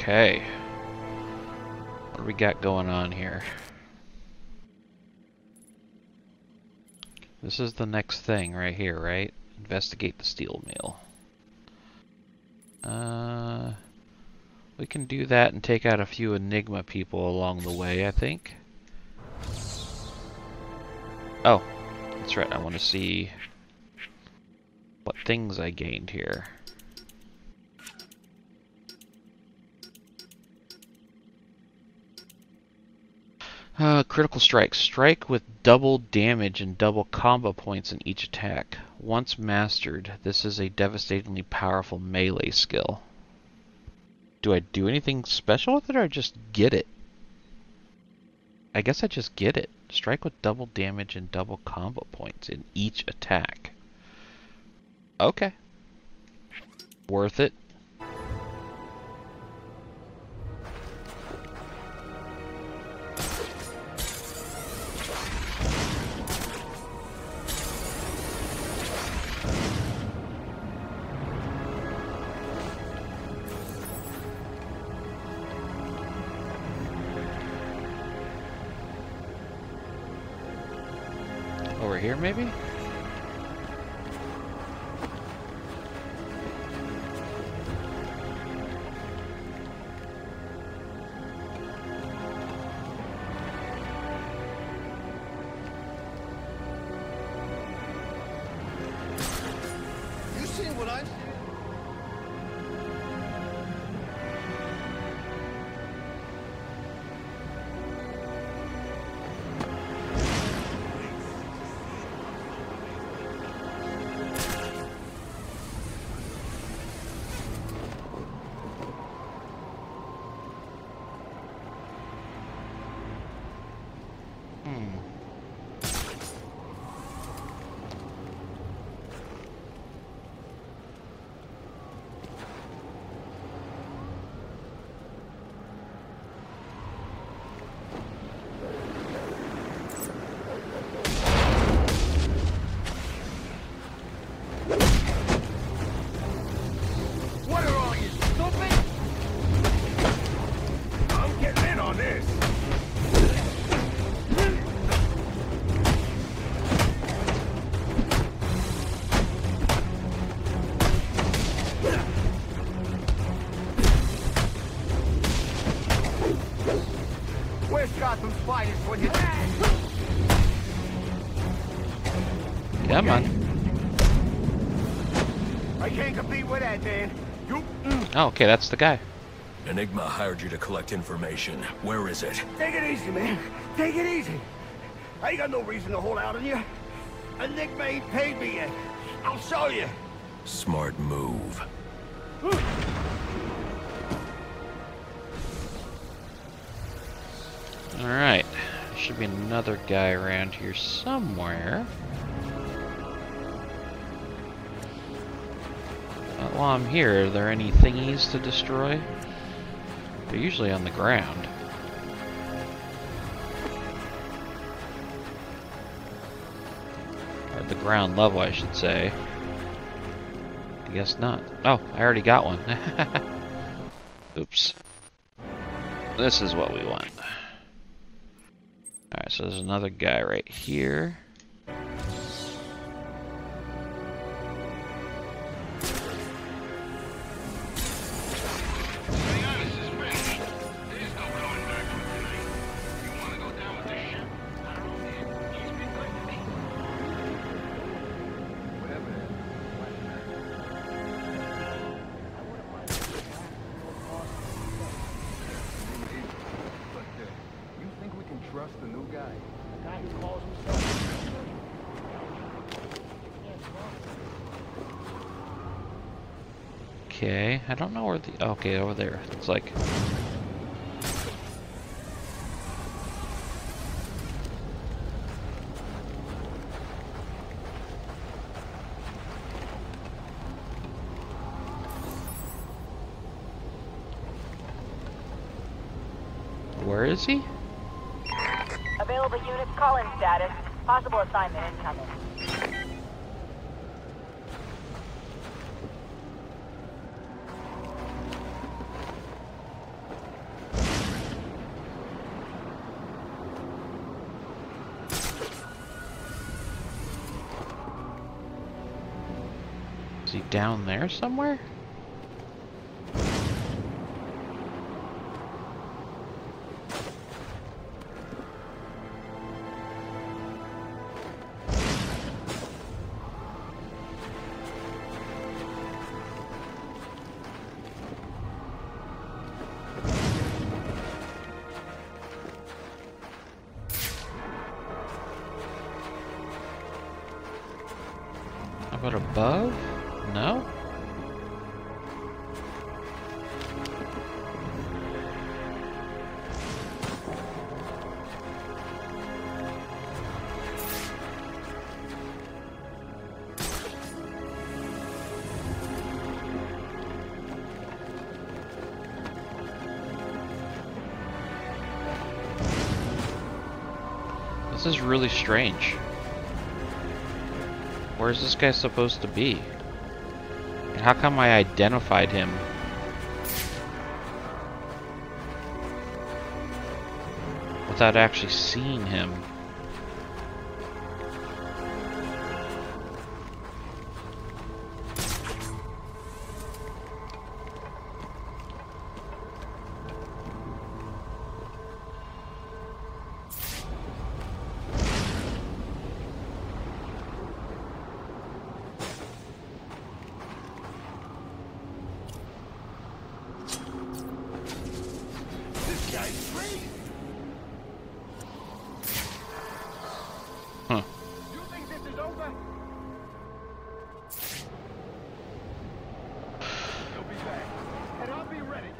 Okay. What do we got going on here? This is the next thing right here, right? Investigate the steel mill. We can do that and take out a few Enigma people along the way, I think. Oh, that's right. I want to see what things I gained here. Critical strike. Strike with double damage and double combo points in each attack. Once mastered, this is a devastatingly powerful melee skill. Do I do anything special with it, or I just get it? I guess I just get it. Strike with double damage and double combo points in each attack. Okay. Worth it. Over here, maybe? You seen what I see? Come on. I can't compete with that, man. Oh, okay, that's the guy. Enigma hired you to collect information. Where is it? Take it easy, man. Take it easy. I ain't got no reason to hold out on you. Enigma ain't paid me yet. I'll show you. Smart move. Alright. Should be another guy around here somewhere. While I'm here, are there any thingies to destroy? They're usually on the ground. Or at the ground level, I should say. I guess not. Oh, I already got one. Oops. This is what we want. Alright, so there's another guy right here. Trust the new guy. The guy who calls himself. Okay, I don't know where the... Okay, over there. It's like... Where is he? Available units call-in status. Possible assignment incoming. Is he down there somewhere? How about above? No? This is really strange. Where's this guy supposed to be? And how come I identified him? Without actually seeing him? This guy's crazy. Huh. You think this is over? He'll be back, and I'll be ready.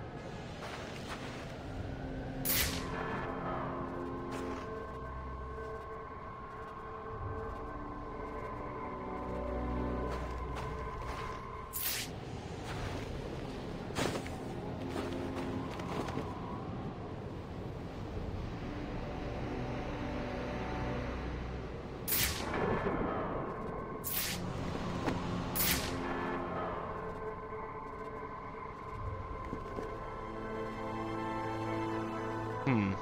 Hmm.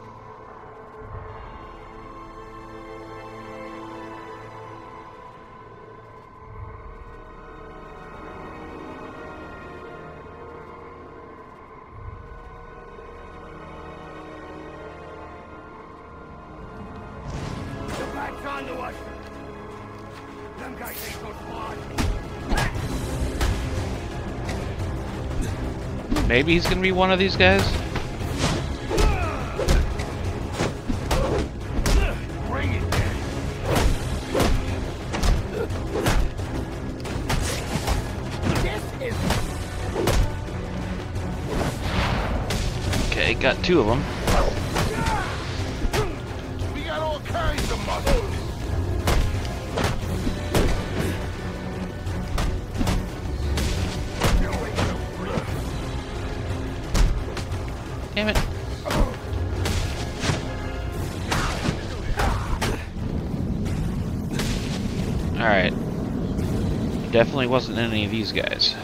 The back's on to us. Them guys ain't so smart. Maybe he's gonna be one of these guys? Bring it then. This is Okay, got two of them. we got all kinds of muscles. Damn it. Alright. Definitely wasn't any of these guys.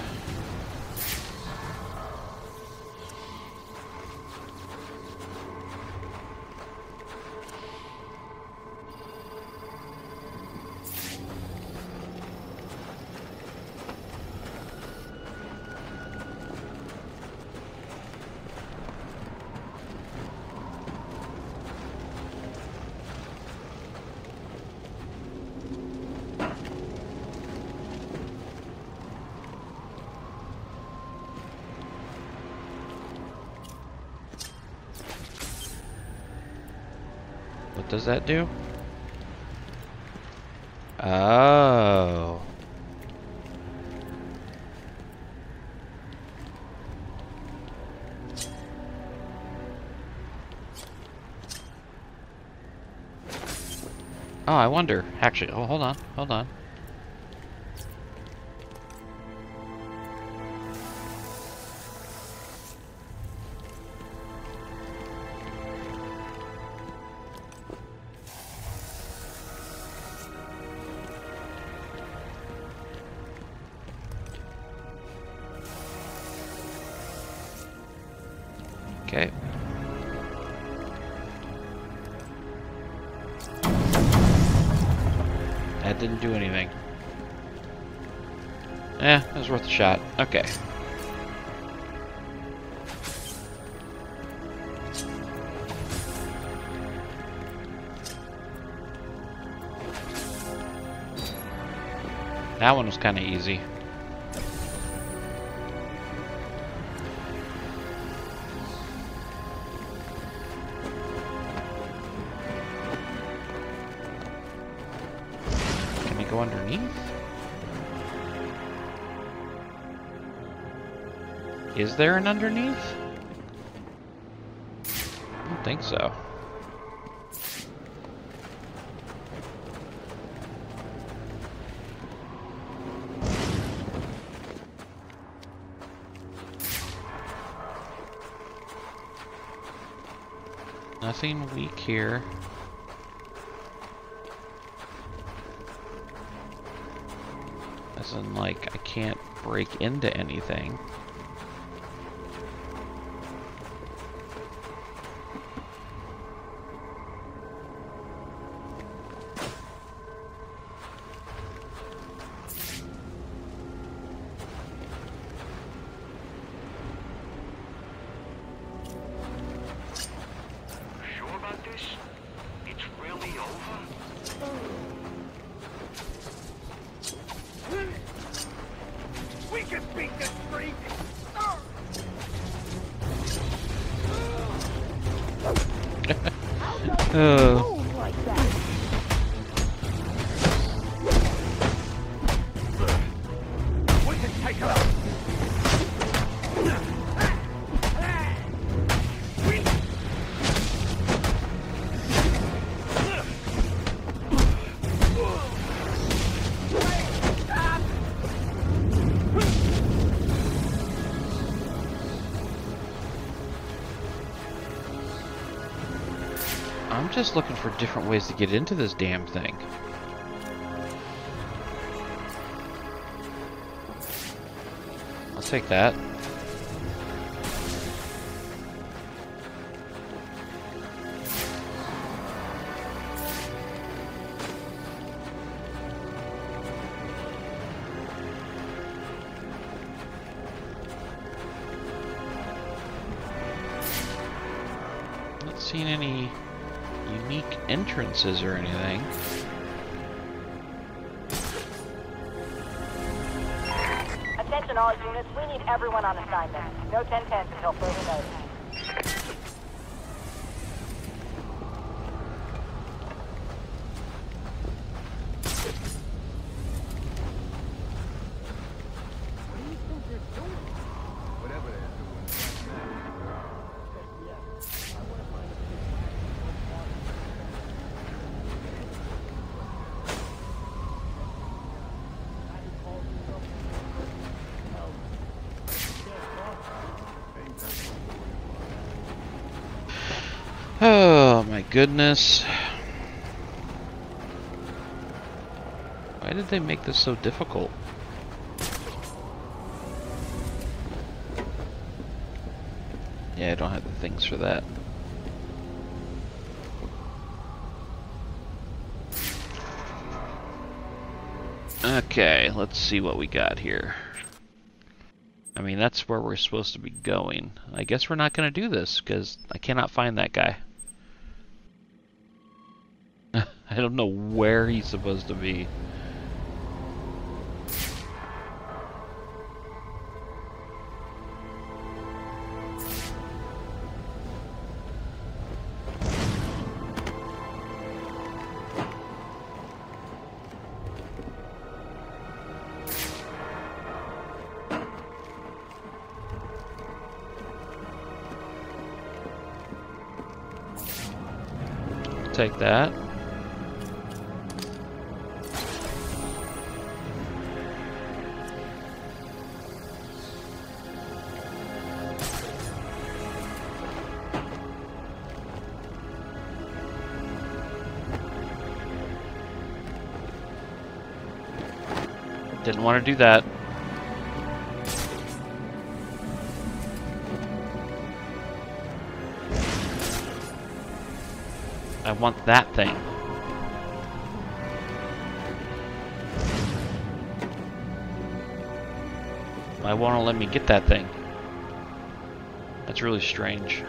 What does that do? Oh. Oh, I wonder. Actually, oh, hold on, hold on. Okay. That didn't do anything. It was worth a shot. Okay. That one was kind of easy. Can we go underneath? Is there an underneath? I don't think so. Nothing weak here. As in, like, I can't break into anything. We can beat this streak! Oh. Like that. We can take her out. I'm just looking for different ways to get into this damn thing. I'll take that. Not seeing any unique entrances or anything. Attention all units, we need everyone on assignment. No 10-10s until further notice. Oh my goodness. Why did they make this so difficult? Yeah, I don't have the things for that. Okay, let's see what we got here. I mean, that's where we're supposed to be going. I guess we're not going to do this because I cannot find that guy. I don't know where he's supposed to be. Take that. Didn't want to do that. I want that thing. Why won't it let me get that thing? That's really strange.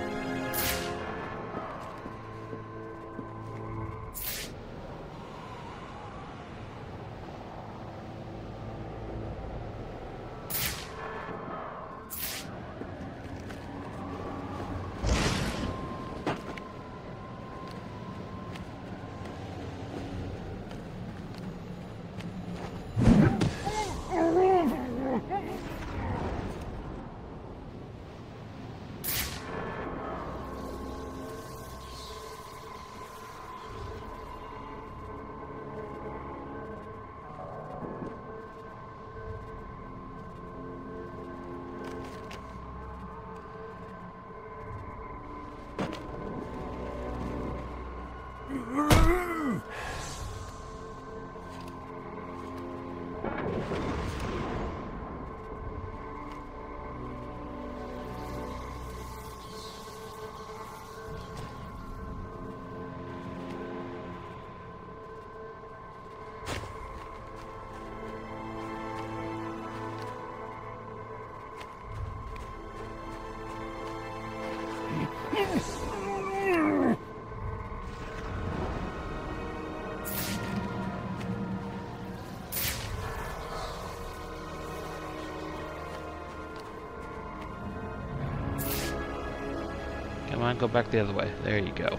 Come on, go back the other way. There you go.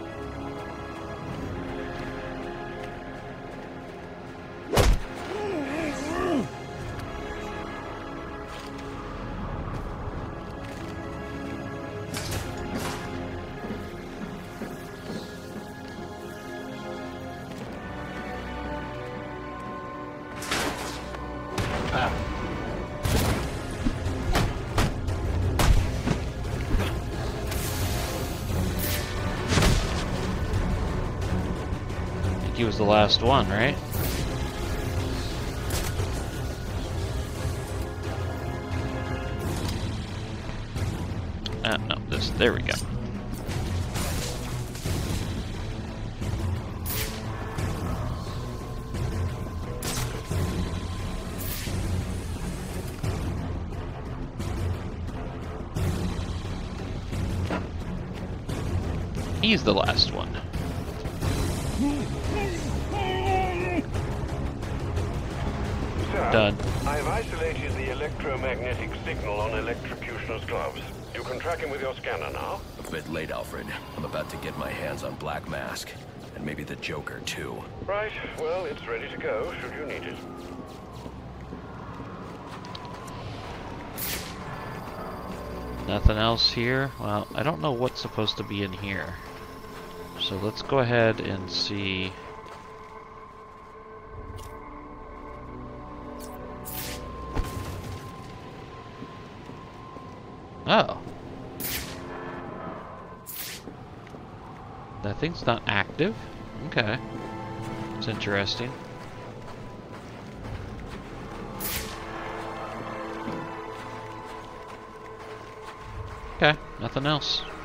He was the last one, right? No, there we go. He's the last one. Done. I've isolated the electromagnetic signal on Electrocution's gloves. You can track him with your scanner now. A bit late, Alfred. I'm about to get my hands on Black Mask. And maybe the Joker, too. Right. Well, it's ready to go, should you need it. Nothing else here? Well, I don't know what's supposed to be in here. So let's go ahead and see. Oh. That thing's not active? Okay. It's interesting. Okay, nothing else.